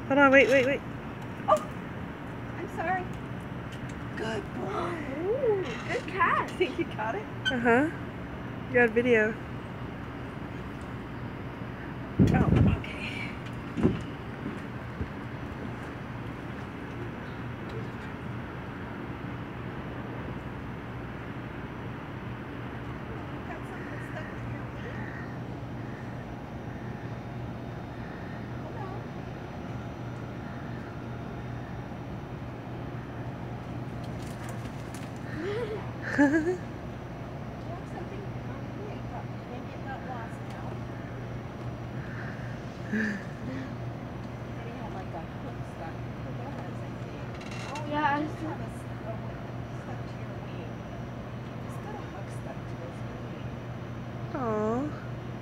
Hold on, wait. Oh, I'm sorry. Good boy. Ooh, good catch. Think you caught it? Uh-huh. You got video. Oh, okay. Yeah, I just Aww.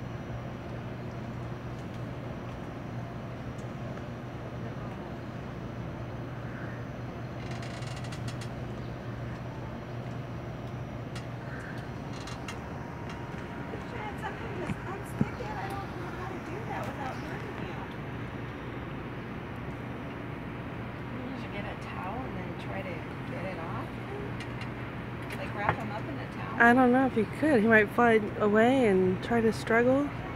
Try to get it off? Like wrap him up in a towel? I don't know if you could. He might fly away and try to struggle.